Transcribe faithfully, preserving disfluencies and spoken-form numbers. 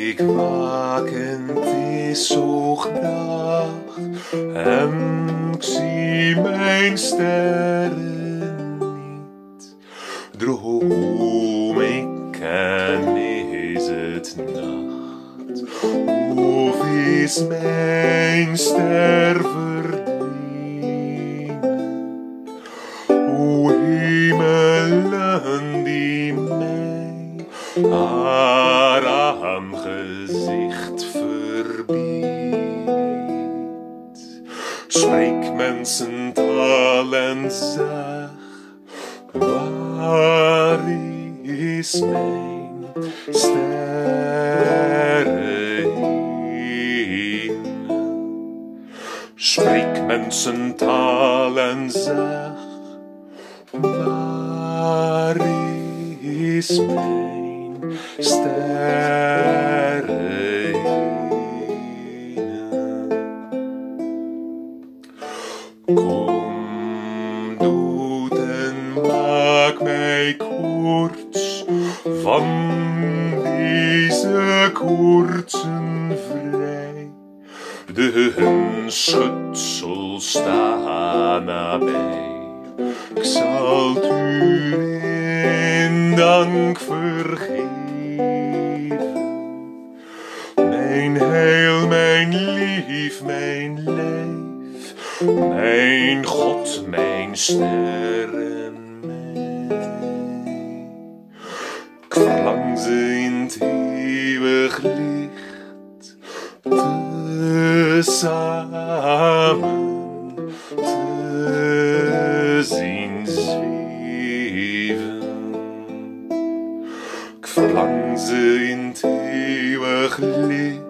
Ik waak en het is hoog nacht en ik zie mijn sterren niet. Droom ik en is het nacht, of is mijn ster verdwenen? O hemelen die mij haar aangezicht verbiedt. Spreek mensentaal en zeg, waar is mijn sterre henen? Spreek mensentaal en zeg, waar is mijn sterre henen? Kom, doet en maak mij korts van deze koortsen vrij. De schutsel staan nabij. Ik zal het u in dank vergeven. Mijn heil, mijn lief, mijn lijf, mijn God, mijn ster en mij. Ik verlang ze in het eeuwig licht te samen te zien zweven. Ik verlang ze in het eeuwig licht